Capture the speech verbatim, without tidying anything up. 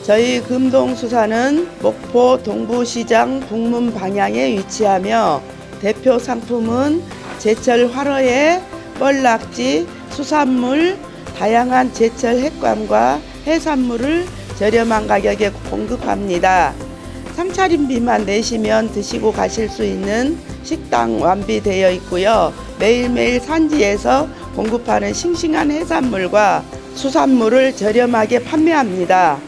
저희 금동수산은 목포 동부시장 북문 방향에 위치하며 대표 상품은 제철 활어의 뻘낙지, 수산물, 다양한 제철 횟감과 해산물을 저렴한 가격에 공급합니다. 상차림비만 내시면 드시고 가실 수 있는 식당 완비되어 있고요. 매일매일 산지에서 공급하는 싱싱한 해산물과 수산물을 저렴하게 판매합니다.